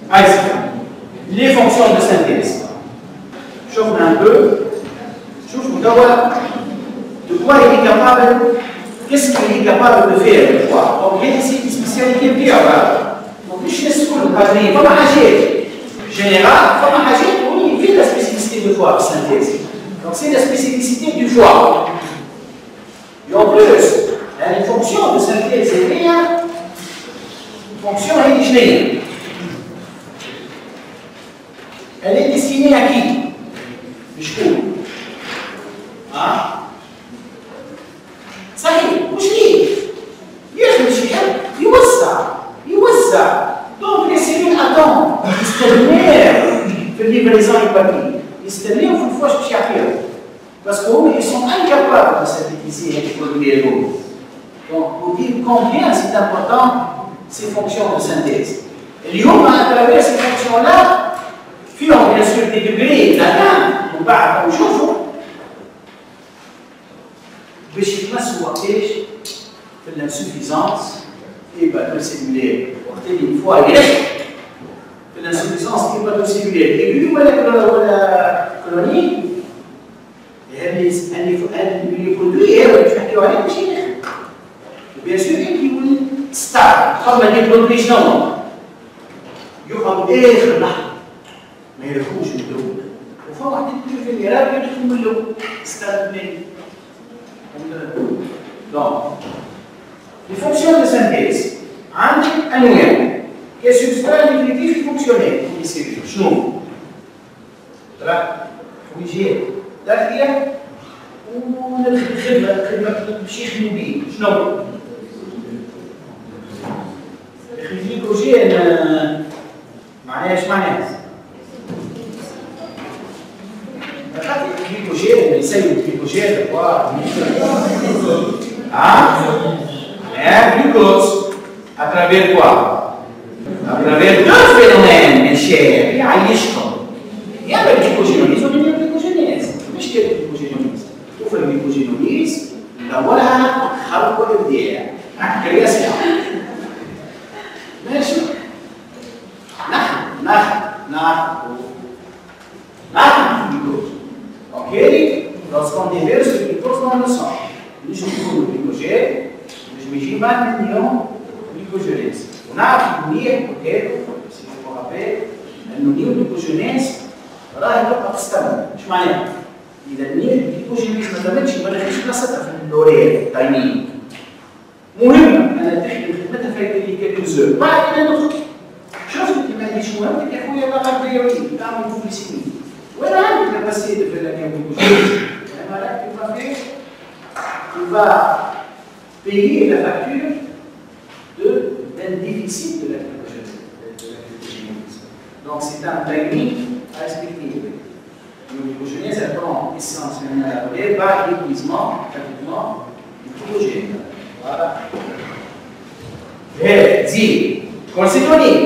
Allez, les fonctions de synthèse. Chauffe un peu. Chauffe d'abord de quoi il est capable, qu'est-ce qu'il est capable de faire le foie. Donc il y a des spécialités bien. Donc je sais ce qu'on a dit, pas ma général, pas ma oui, il fait la spécificité du foie, synthèse. Donc c'est la spécificité du foie. Et en plus, une fonction de synthèse est rien, une fonction indigène. Elle est destinée à qui? Je trouve. Hein? صحيح مش ليه يخدم شي حد يوزع دونك لي سيلول اتون يستناو في الليفريزون هيباتيك يستناو في الفواش باش يعطيهم باسكو هما ils sont incapables de synthétiser les produits locaux. Donc pour dire combien c'est important ces fonctions de synthèse. اليوم à travers ces fonctions là فيهم bien sûr des degrés d'atteinte ومن بعد نشوفوا باش يتمسوا وقتاش في الانسوفيزانس هيباتوسيلولير وقت اللي فوا يريح في الانسوفيزانس هيباتوسيلولير ايغو ولا كرونيك اللي يقول له هو اللي تحكيو عليه ماشي يخدم وبيان سور يولي ستار قبل ما يقول شنو يقعد اخر لحظه ما يركوش من الاول وفوا واحد يدير في العراق يدخل من الاول ستار بلين. Donc, les fonctions de synthèse, annuelles, quel substrat nutritif fonctionnel pour les cellules? Chnou. Fougère. D'ailleurs, on a le chiffre mobile. Chnou. Le glycogène, معناها معناها؟ الجلوكوجين يسيب الجلوكوجين glucose à travers quoi? À travers deux phénomènes, mes chers. يعيشهم. يعمل الجلوكوجينوليز ولا يعمل الجلوكوجينيز؟ مش كده الجلوكوجينوليز. شوف الجلوكوجينوليز أولها خلق الإبداع. كرياسة. ماشي. نحن الجلوكوز. Ok, lorsqu'on déverse le glucose dans le sang, nous jouons le glycogène, nous mettons 20 millions de glycogénèse. On a appris peut-être, si je me rappelle, أنه الجلوكوجينيز راه تبقى تستمر، ايش معناها؟ إذا الجلوكوجينيز ما تمتش ما لقيتش بلاصتها في اللوريال التايمين. مهمة أنا تحكي خدمتها في كيلكو زور، بعد كده ندخل. شفت ما عنديش مهمتك يا خويا لا غير تعمل بوبليسيتي. وين عندك capacité de faire la glycogénèse? Tu vas payer la facture d'un déficit de la glycogénèse. Donc c'est un timing à respecter. La glycogénèse elle prend essentiellement la relève par l'épuisement pratiquement du glycogène. Voilà. Et dis, concédonier.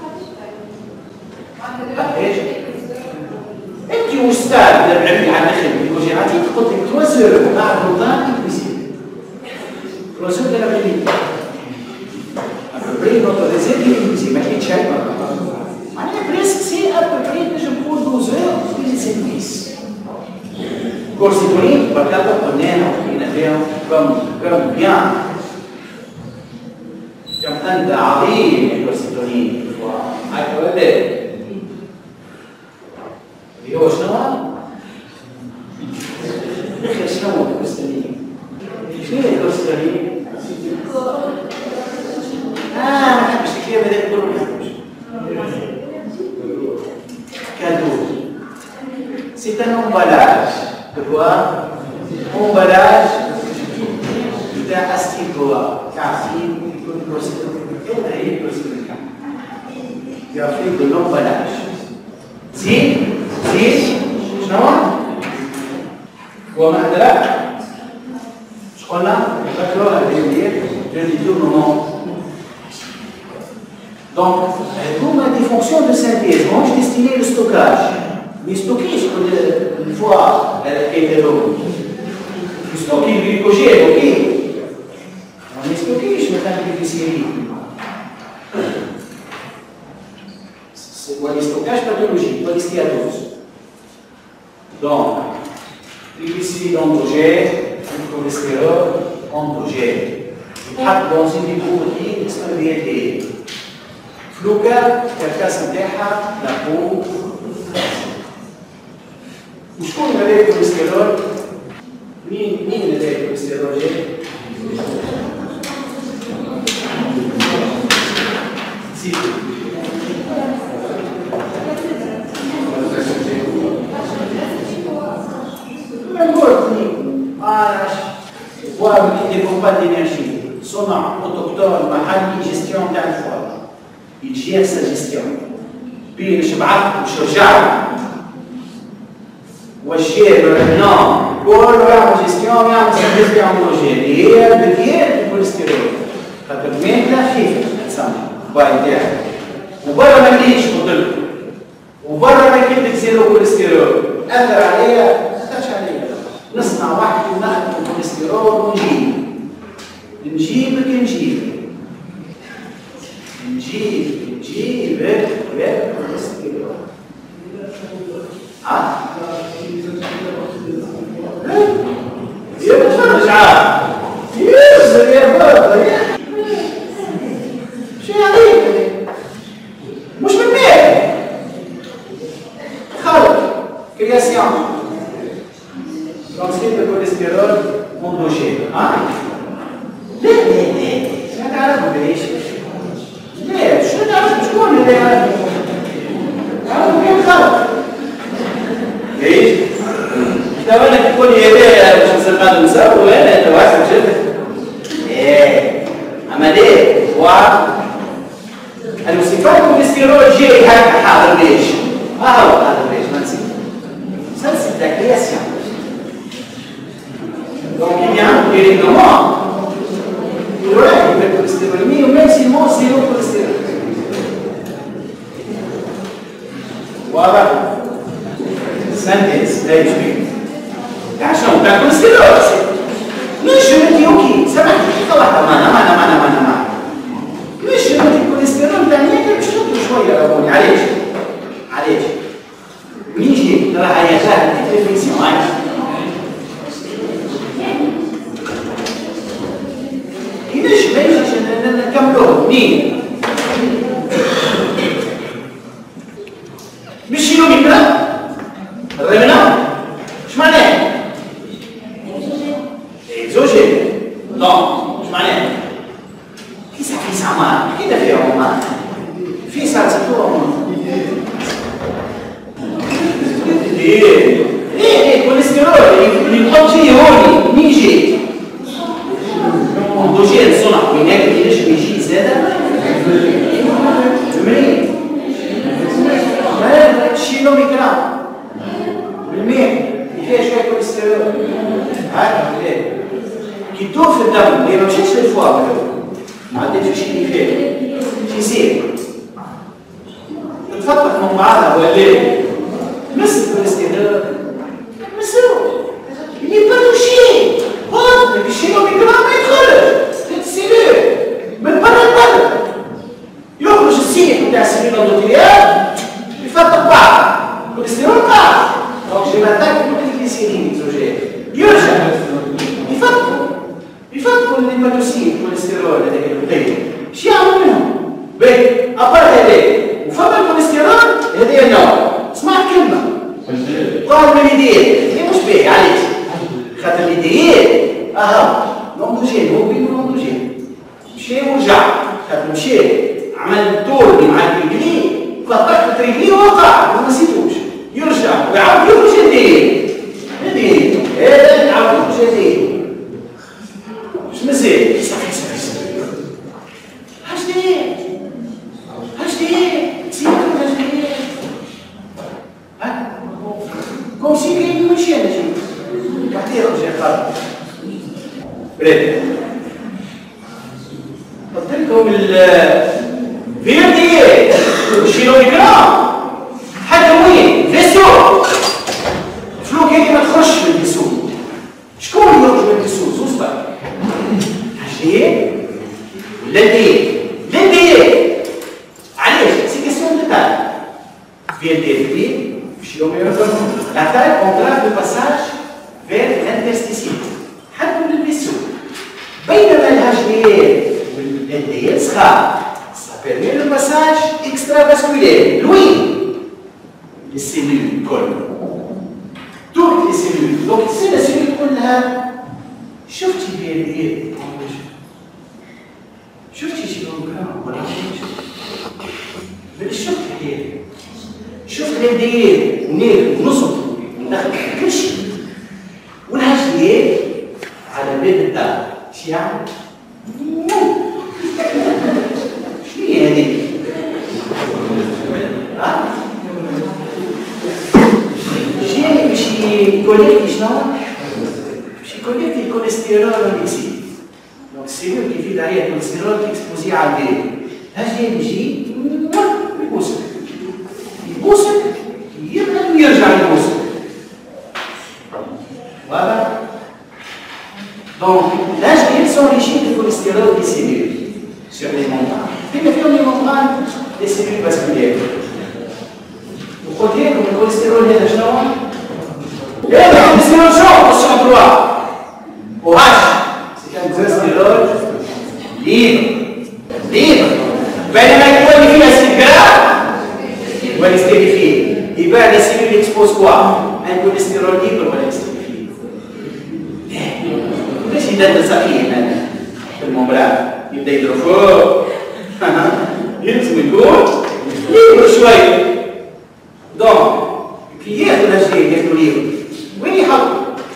انت استاذ للعلم عن اخر الجلوكوجينات تقول لك 3 زيرو مع النظام الفيزيك 3 زيرو de l'après-midi à peu près notre réserve est ما كاينش حاجه معناها بريسك سي à peu près نجم نقول 12 heures في السيرفيس كورسيتونين بركاته قلنا وحكينا فيهم كم بيان كم انت عظيم الكورسيتونين هاي ولا هو شنو؟ شنو الكورستالين؟ شنو الكورستالين؟ ما نحبش الكلام هذاك كله ما نحبش. كادو. C'est un emballage. De quoi? Emballage d'un astigua. Cafine, une procédure. Quelle est la procédure? Il a fait de l'emballage. Si? شنو؟ هو ما أدراك؟ اش قلنا؟ فاكروا Donc, هذوما دي فونكسيون دو سانتيز ماهوش ديستيني للستوكاج. ما يستوكيش كل فوا كيفيرو. يستوكي الجلوكوجين اوكي. ما يستوكيش مثلا الجليسيرين. والستوكاج باثولوجيك والستياتوز. دونك triglycérides endogènes, الكوليسترول endogène. يتحط dans une lipoprotéine اسمها VLDL. فلوكا الكاس نتاعها لابو. وشكون هذا الكوليسترول؟ مين هذا الكوليسترول؟ Voir des pompas d'énergie, صنع autochtone محلي gestion تاع الفوار. يجير sa gestion. بين شبعت وشرجعت. والشيء بالنوم كله يعمل جيستيون يعمل سيرفيس بيعملوجين اللي هي بديل الكوليسترول. خاطر ماكلة خفيفة تسمى باي تاعها. وبرا ما ليش بطل. وبرا ما كنت زيرو كوليسترول. أثر عليها ما أثرش عليها. نصنع واحد وناخذ الكوليسترول ونجيب الكوليسترول. يا بتفرج عاد يوصل يا بابا شو هذيك مش من مين خلط كرياسيون ترانسفير الكوليسترول موندوجين لا شنو تعرفوا ليش لا شنو تعرفوا شكون اللي تعرفوا كيف خلط ليش لو انك تكون يديه مش مسمى مسوي وانا انت واسع جدا ايه عمليه واحد الوصفات الكوليسترول جاي هكا حاضر ليش ما هو هذا ليش ما نسيت سلسله كرياسيون دونك il y a un dérèglement du cholestérolémie ou même s'il mange zéro cholestérol واضح سنتنس لا يشبه عشان تاكل كوليسترول مش انت اوكي سامحني دقيقه واحده معنا مش انت الكوليسترول تاعك مش تاكل شويه يا علاش نيجي ترى هي سهله الديفينيسيون ينجم نكملوه مين مش يوم يقرا الرمنا ايش معناه؟ زوجين دونك ايش معناه؟ في سامان كده في عمان في ساتسيتو ايه كوليسترول اللي نحط فيه هوني مين يجي؟ موندوجين صنع هناك ليش بيجي زاده؟ منين؟ شيلو ميكرام بالمية فيها شويه كوليسترول هاكا ليه؟ كي تدور في الدم هي ما مشيتش للفوار ما عدتش شي فيه شي يصير تتفتح من بعضها ولا ايه؟ مس الكوليسترول مسوي اللي باتوشي هون الشيلو ميكرام ما يدخلش السيلول من برا البلد يخرج السيل بتاع السيلول الاندوثيليال يفتح بعض الكوليسترول قاع دونك جي ماتاك الجليسيرين زوجين يرجع يفتحوا الهيباتوسيل الكوليسترول هذاك البطيء اش يعملوا منهم؟ باهي ابار هذاك وفما الكوليسترول هذايا النوع اسمع كلمه قال من اليدين هي مش باهي علاش؟ خاطر اليدين موندوجين هو بين موندوجين مشى ورجع خاطر مشى عمل تورني مع الرجلين فطحت رجليه ووقع ما نسيتوش يرجع ويعاود يخرج يديه هذا يعاود يخرج يديه مش مزال صافي هاش دي كوم سي كاين ماشي انا شي واحد يرجع قال بريد قلت لكم فيردي شيلو ميكرام حتى وين فيسو فلو كاين ما تخرجش من الفيسو شكون يخرج من الفيسو زوز بقى عجيب ولا دي علاش سي كيسيون دو تاع VLTP, la taille entrave le passage vers l'interstitiel. حتى من الفيسو. بينما الHDL والLDL ça permet le passage extravasculaire, loin des cellules collent. Toutes les cellules. Donc, c'est la cellule كلها. شفتي VLTP شفتي شي بروجرام ولا شفت هيك شفت الديال وناكل ونصب وندخل كل شيء والHDL على باب الدار شو يعمل؟ شنو هي هذيك؟ ها؟ شي كوليكتي شنو؟ شي كوليكتي الكوليسترول والميكسيد. دونك السيلول كي يفيد عليها الكوليسترول كيكسبوزي على الديال. الHDL يجي يبوسك يبوسك يبعد ويرجع يبوسك. واضح؟ Donc, l'HDL s'enrichit du cholestérol des cellules sur les membranes. Puis, les membranes des cellules vasculaires. Vous croyez que le cholestérol est le cholestérol chaud, option 3. OH, c'est un cholestérol libre. Libre. بينما يكون فيه acide gras, il va les stérifier. Et bien, les cellules exposent quoi? Un cholestérol libre va les stérifier. ليش يدخل سخين هذا في الممبران؟ يبدا يضرب فوق يلزم يكون ليبر شويه. دونك كي ياخذ هالشيء ياخذ ليبر وين يحطه؟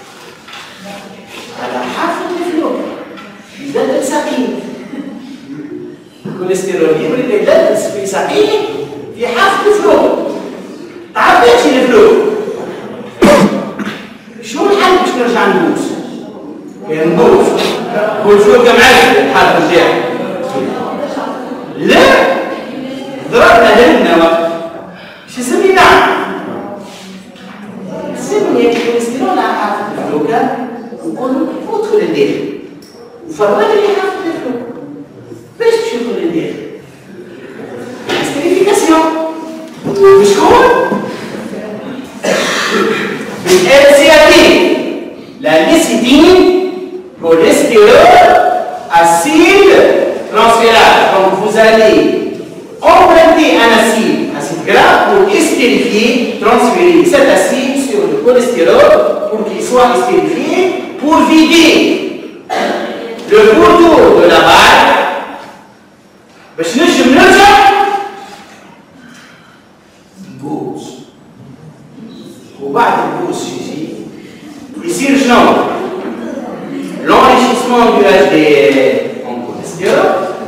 على حافه الفلوق يدخل سخين. الكوليسترول ليبر اللي يدخل في سخين في حافه الفلوق. تعرفيش الفلوق شو الحل باش نرجع نبوس؟ نبوس والفلوق معلق الحرف نتاعو. لا ضربنا لنا شو يسمي نعم سمي الكوليسترول على حافه الفلوق ونقولوا ادخل الداخل وفرغ لي حافه الفلوق. باش باش يدخل الداخل؟ ستريفيكاسيون بشكون؟ بالالسياتين la lécithine, cholestérol, acide transférable. Donc vous allez emprunter un acide gras pour estérifier, transférer cet acide sur le cholestérol pour qu'il soit estérifié, pour vider le pourtour de la balle. باش نجم نرجع نبوس وبعد البوس يصير شنو؟ l'enrichissement du HDL en cholestérol.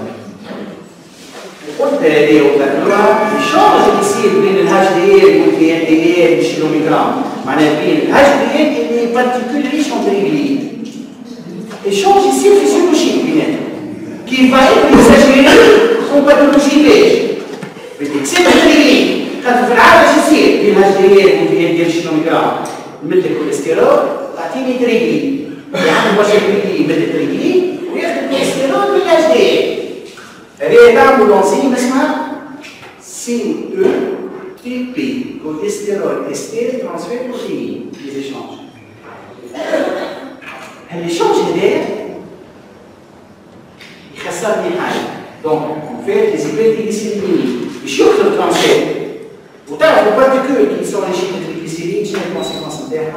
وقلت هذه وذكرها الشارج اللي يصير بين الHDL والVLDL بالكيلوغرام، معناها بين الHDL اللي بارتيكول ريش اون تريغليد. الشارج يصير فيسيولوجيك بيناتهم كي va être exagéré en pathologie ليش؟ بالإكسيد التريغليد خاطر في العادة شو يصير بين الHDL والVLDL بالكيلوغرام؟ مثل الكوليسترول تعطيني تريغليد. يعني باش يبدي يبدل تريغليد وياخذ الكوليسترول بالHDL. هذه تعمل انزيم اسمها CETP كوليسترول استير ترانسفير بروتين لي زيشانج. هالإيشانج هذايا يخسرني حاجه. دونك اون فيت لي زيبيديغليسيريدين باش يكثر الترانسفير. وتعرف البارتيكول كي سون ريجيم بالجليسيرين شنو هي الكونسيكونس نتاعها؟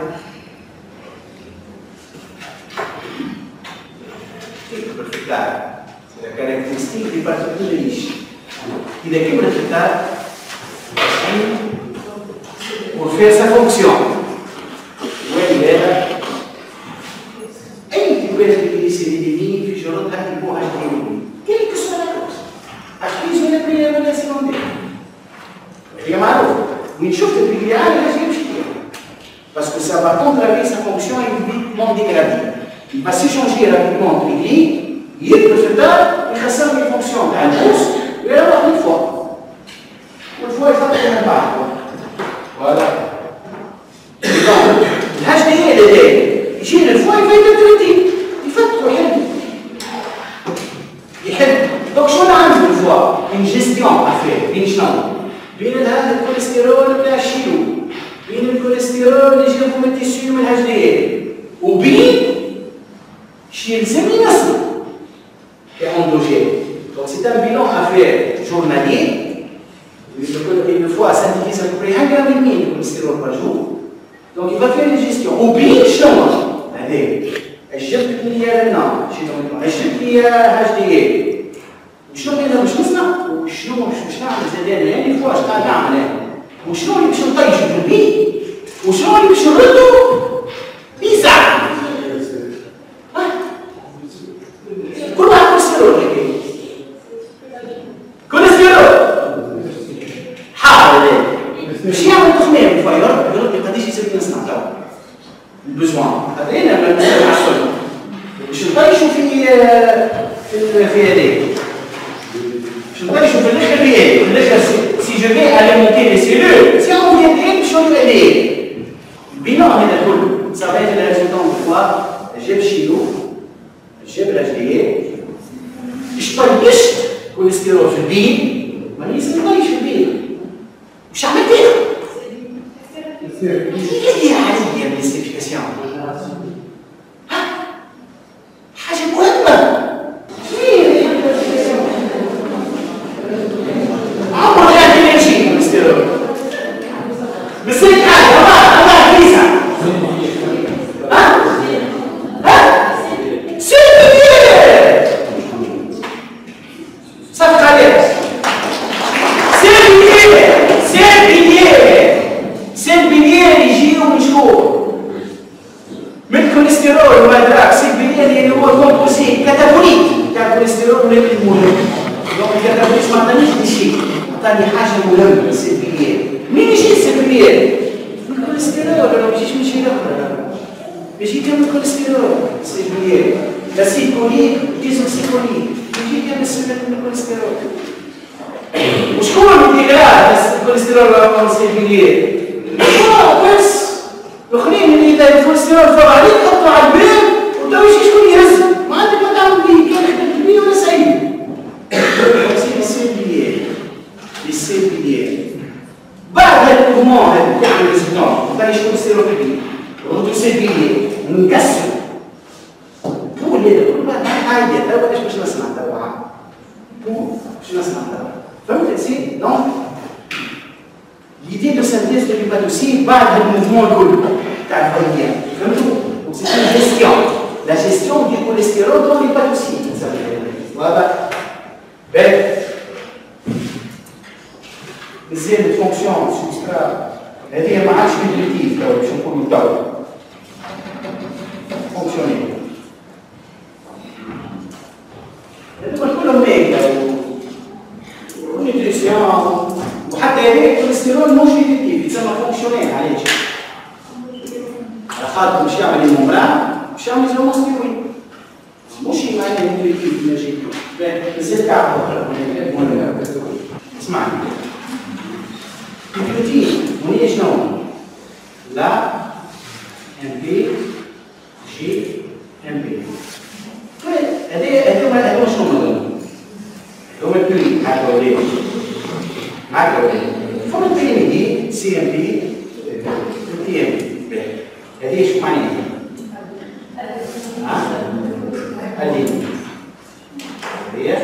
C'est la caractéristique des particules riches. إذا كبرت التاء pour faire sa fonction. ولهذا أي تكوين الجليسيريدين في شروطها يبوها الهيموجلوبين. كيف كسر الكوز؟ أكيد ولا بريا ولا سيكوندير. هي معروفة. وين شفت البريا لازم يمشي فيها. Parce que ça va entraver sa fonction et vite non dégradée. Il va s'échanger rapidement entre les lignes, il peut se faire, il va faire une fonction d'un pouce, et alors une fois. Une fois, il va faire un pas. Voilà. Donc, l'HDL est là. Il gère une fois, il va être traité. Il fait trop bien. Il fait. Donc, je vais une fois une gestion à faire, une chambre. بين هذا الكوليسترول بتاع الشيلو، بين الكوليسترول اللي جابوا من التيسيو من الاتش دي ال، وبين شي يلزم ينصب كاندوجين. دونك سي ان بيلون افير جورنالي. Une fois synthétise à peu près 1 gramme et demi de cholestérol par jour. Donc il va faire une gestion. Ou bien شنو؟ هذاك الجبت اللي هي لنا شنو؟ الجبت اللي هي اتش دي ال. وشنو انا باش نصنع؟ وشنو باش نعمل زاد انا يعني فوا اش قاعد نعمل انا؟ وشنو اللي باش نطيشو في البيت؟ وشنو اللي باش نردو؟ بيزا. كل واحد كوليسترول هكاك. كوليسترول. حاضر مش يعمل تخمام فاير يقول لي قداش يسوي نصنع تو البزوان هذا انا ما نعرفش باش نطيشوا في هذاك باش نطيشوا في الاخر في الاخر سي جو في اليمونتي لي سيلول سي اون فيان دير باش نولوا هذاك البناء هذا كله صافي هذا الريزولتون فوا جاب شيلو جاب الاتش دي اش طيشت كوليسترول في البين مانيش نطيش في البين. مش عملت ايه؟ ايه عادية الاستيفيكاسيون؟ حاجة مهمة. عمر غادي يمشي كوليسترول. بصير حاجة الله كيسة. سيرفيير. صفقة عليك. سيربيلير يجيو من شكون؟ من الكوليسترول والادراك. سيربيلير اللي هو كومبوزي كاتابوليك تاع الكوليسترول ولا المهم. دونك الكاتابوليك ما عطانيش شيء، عطاني حاجه مهمه. سيربيلير منين يجي السيربيلير؟ من الكوليسترول ولا ما يجيش من شيء اخر؟ يجي من الكوليسترول سيربيلير. لاسيكوليك ديزوكسيكوليك يجي من الكوليسترول. وشكون اللي يدير الكوليسترول ولا السيربيلير؟ بس الاخرين اللي يديروا الكوليسترول فوق عليك يحطوا على الباب وتو يجي شكون يهز ما عندك ما تعمل بيه كان خدمت بيه ولا سعيد. السيربيلير بعد هذا الموفمون هذا تاع الريزيدون باش الكوليسترول كبير ردوا السيربيلير ونكسروا طول هذا كل ما حاجه توا باش نصنع توا باش نصنع توا فهمت سي دونك l'idée de synthèse de l'hépatocine بعد الموفمون كله تاع الفريق فهمتوا؟ سي une gestion la gestion du cholestérol dans l'hépatocine واضح؟ باهي مازال الفونكسيون سبسترا هذه ما عادش ميدريتيف تو باش نقولوا تو فونكسيونيل هذوما كلهم ميك ونيوتريسيون وحتى هذاك الكوليسترول مش ميدريتيف يتسمى فونكسيونيل علاش؟ على خاطر باش يعمل الممبران باش يعمل زوموستيرويد مش معناه ميدريتيف ماشي مازال تعرفوا اسمعني البروتين هي شنو؟ لا ام بي جي ام بي هذوما شنو هذوما؟ هذوما الكلي معاك وليد معاك وليد فما الكلي دي سي ام بي تي ام بي هذه ايش معناها؟ هذه هي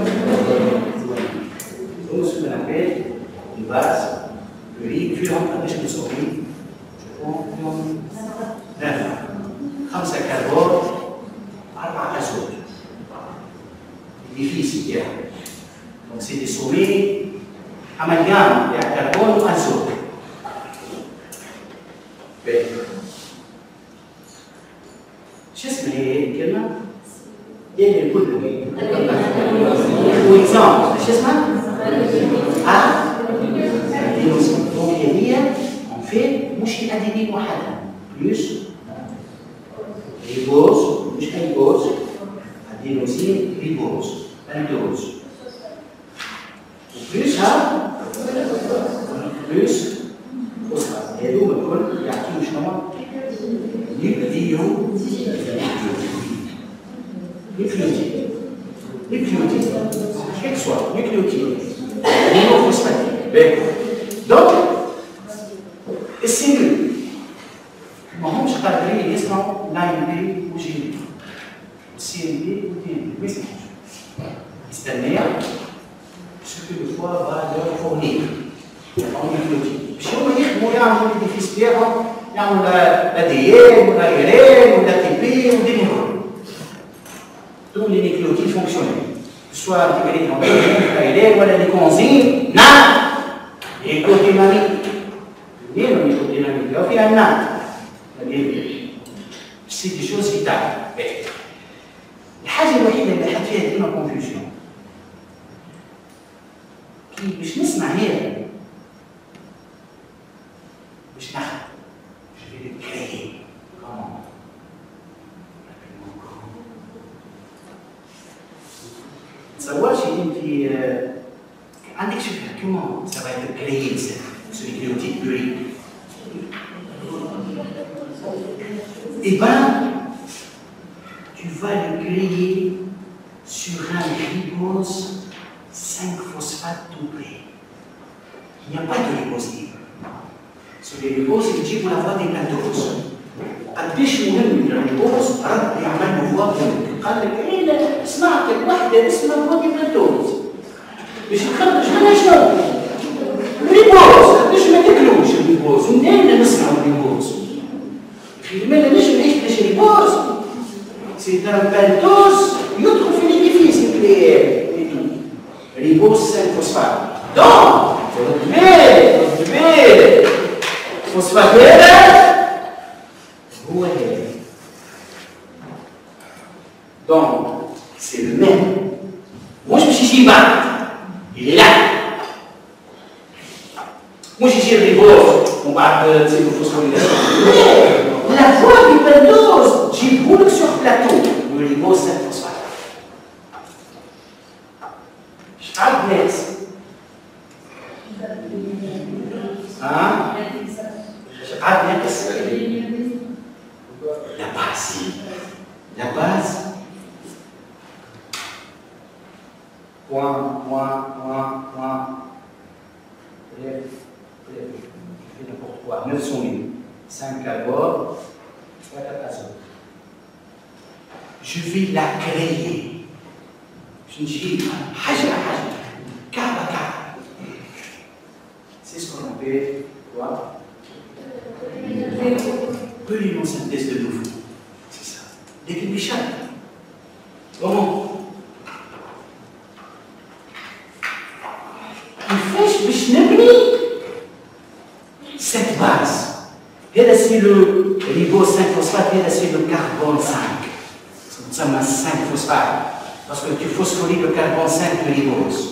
نص من البيت الباس يريد فيهم قداش مسؤولين؟ فيهم 5 كربون 4 أزوت ديفيسي يعني دونك سي دي سومي أماليام تاع كربون وأزوت باهي شو اسمها هي الكلمة؟ ديال الكل وإكزامبل شو اسمها؟ دونك هي اون في مش الادينين وحدها بلوس ريبوز مش ريبوز ادينوسين ريبوز اندوز وبلوسها بلوس هذوما الكل يعطيو شنو؟ نيوكليوتيد كيك سوا نيوكليوتيد مونوفوسفاتيك باهي Donc, السيلول ما همش قادرين يسمعوا لاين بي و جي بي سي ام بي و تي ام بي ما يسمعوش يستناو سكو دو فوا با لور فورنير باش هما يخدموا يعملوا ليديفيس تاعهم يعملوا لا دي ام ولا ايرين ولا تي بي ودي نيرون tous les nucléotides fonctionnels soit intégrés dans les aérés ou les coenzymes نعم écodynamique ليه l'écodynamique لو فيها نعم c'est des choses vitales الحاجة الوحيدة اللي حد فيها ديما confusion كي باش نسمع هي باش نخدم je vais le créer comment تصورش انت عندك فكره كيما ça va être créé ce nucléotide purique et ben tu vas le créer sur un ribose 5-phosphate doublé. Il n'y a pas de ribose libre. Sur les riboses, ils disent pour la voie des pentoses. قديش مهم الريبوز رد يعمل له فوا قال لك ايه سمعت واحده اسمها فوا بنتوز باش نخرج منها شنو؟ الريبوز قديش ما تاكلوش الريبوز ونين نسمعوا الريبوز في لماذا نجم نعيش باش الريبوز سي ان بنتوز يدخل في ليديفيس نوكليير ريبوز 5 فوسفات دونك رد بالك فوسفات هذا هو هذا دونك سي لو ميم مش باش يجي بعد اللي لا مش يجي الريبوز ومن بعد تزيد الفوسفوريلاسيون لا فوا دي بندوز تجيبهولك سور بلاتو والريبوز 5 فوسفات شحال بنات شحال ناقص la base, point, n'importe quoi, 900 000, 5 carbone, 3 azote. Je vais la créer. Je ne dis pas, c'est ce qu'on appelle quoi? Polymosynthèse de nouveau. لكن بشرط كيفاش باش نبني سيت باز هذا سي لو ريبوز 5 فوسفات هذا سي لو كربون 5 تسمى 5 فوسفات باسكو tu phosphoryles le carbone 5 du ribose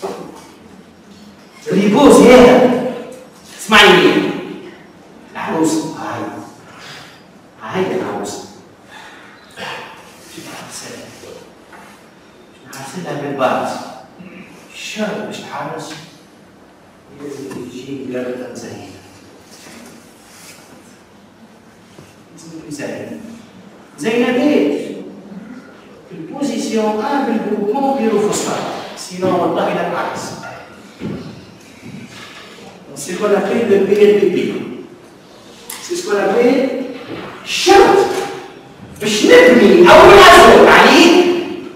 الريبوز هذا اسمعي لي العروسه هاي العروسه نحرسلها بالبارد الشهر باش تحرس يجي قردة زينة زينة بيت في البوزيسيون 1 بالجروبمون بيروفوسفات سينون والله لا تعرس c'est ce qu'on appelle le PLPP c'est ce qu'on appelle شرط باش نبني او نعزل عليه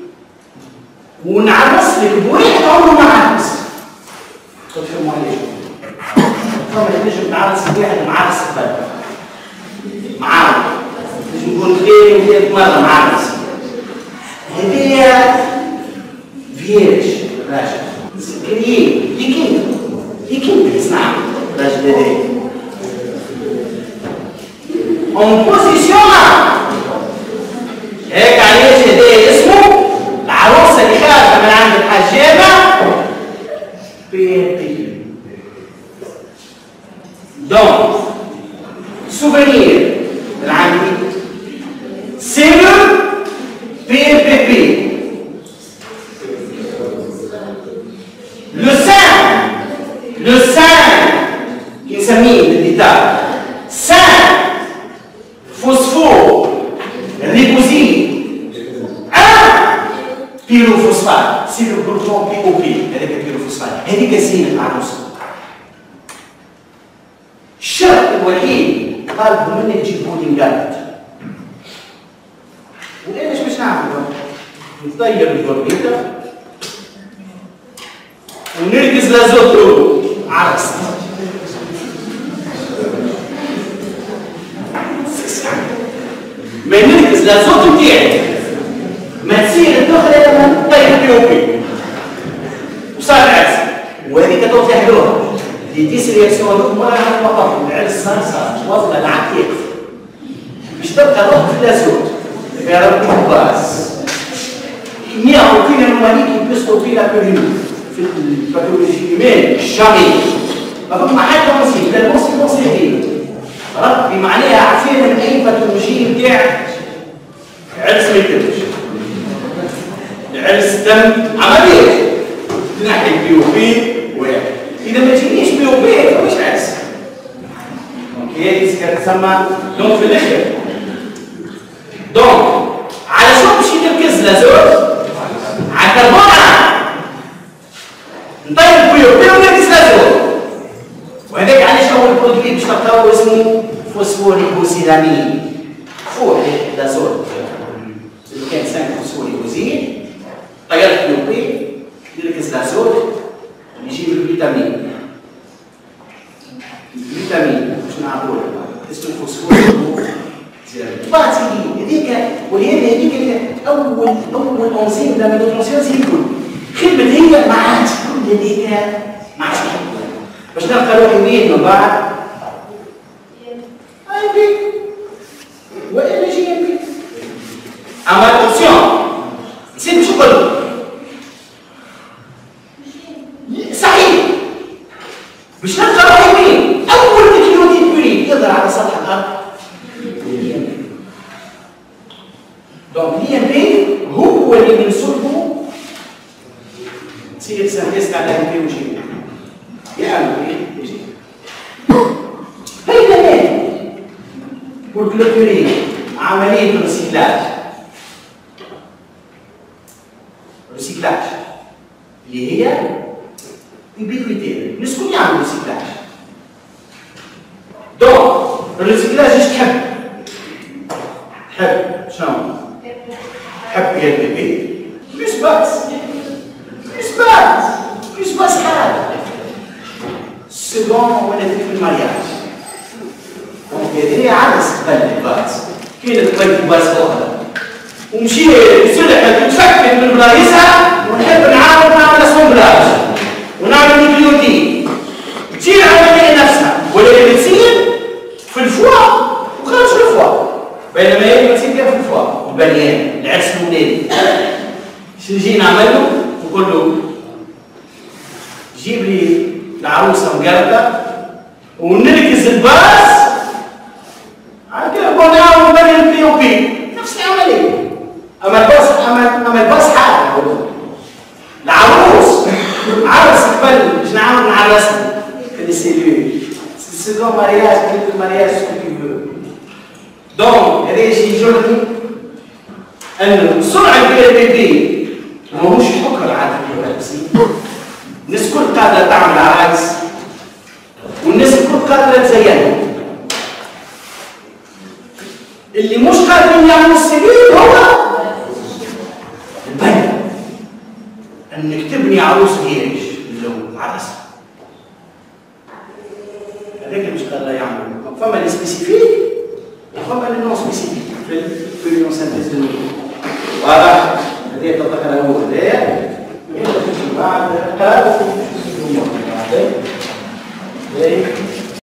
ونعرس لك بواحد عمره ما عرس تفهموا عليه فما نجم نعرس بواحد معرس قبل معاود نجم نكون خير وثالث مره معرس هذه فيرج راجل كريم يكين يصنع راجل هذاك اون بوزيسيون هيك علاش هذا اسمه العروسه اللي خارجه من عند الحجامه بي دونك سوفينير العندي سي لو بي لو سان كي نسميه بالديتال سان فوسفور ريبوزين بيروفوسفات سي لو بروتون بي او بي هذاك البيروفوسفات هذيك زينه العروسه الشرط الوحيد طالبوا منك تجيب بودين جارد. وايش باش نعملوا؟ نطير الفورميتر ونركز لازوتو على السطح. ما نركز لازوتو تاعي ما تصير الدخله لما نطير بي او بي وصار العكس. وهذيك توفي حلوها دي ديس رياكسيون هذوك مرة على المطر العرس صار وصل العكيك باش تبقى روح في لازوت يا ربي باس. Il n'y a aucune anomalie qui peut stopper la pénurie. في الباثولوجي humaine jamais. ما فما حاجة مصيبة، لا المصيبة مصيبة. ربي معناها عافينا من أي باثولوجي نتاع عرس ما يتمش. العرس تم عملية. نحكي بي او بي واحد. إذا ما تجينيش بي او بي فمش عرس. اوكي تسمى دونك في الآخر. دونك على شو باش تركز لازوت؟ على الكربون. نطير بي او بي ونركز لازوت. وهذاك علاش أول برودوي باش نلقاو اسمه فوسفوريبوسيلامين. فوق لازوت. إذا كان 5 فوسفوريبوسيل طيرت بي او بي نركز لازوت يجيب الفيتامين. الفيتامين باش نعرفوه اسمه فوسفوريبوسيلامين. باتيلين هذيك ولهذا هذيك اول انزيم لا ميتوترانسفيرز يكون خدمه هي ما عادش كل هذيك ما عادش باش نلقى روحي وين من بعد اي بي والا جي ام بي. اما اتونسيون نسيت باش نقول صحيح باش نلقى روحي وين اول نيوكليوتيد بيريد يظهر على سطح الارض. دونك لي ام بي هو اللي من صلبه تصير سنتيست على ام بي وجي يعمل ايه يجي. هي كمان والكلوكورين عمليه الريسيكلاج. الريسيكلاج اللي هي البيكويتير. شكون يعمل الريسيكلاج؟ دونك الريسيكلاج ايش تحب؟ تحب شنو؟ تحب يا بيبي مش بس حاجه سيغون ولا في المرياج. دونك هذه عرس قبل الباس كاين قبل باس اخرى ومشي يصلح يتفكك من بلايصها ونحب نعاود اسومبلاج ونعمل نيوكليوتيد تصير العمليه نفسها ولكن تصير في الفوا وخارج الفوا بينما هي تصير فيها في الفوا البنيان العرس الولادي. شنو نجي نعمل له؟ نقول له جيب لي العروسه مقرده ونركز الباس على كربونات ونبني البي او بي نفس العمليه. اما الباس حاجه العروس عرس قبل باش نعاود نعرسها في السيلول سيزون مارياج كيف مارياج كيف. دونك هذا شيء يجرني أن سرعة البي بي ماهوش حكر على العرس. الناس الكل قادرة تعمل عرايس والناس الكل قادرة تزينها. اللي مش قادرين يعملوا السبيل هو البني. انك تبني عروس هيج لو عرس هذاك اللي مش قادر يعمل. فما السبيسيفيك وفما النون سبيسيفيك في اليونسانتيز الميل. واضح؟ هذه الطاقه الاولى هذايا بعد قراءه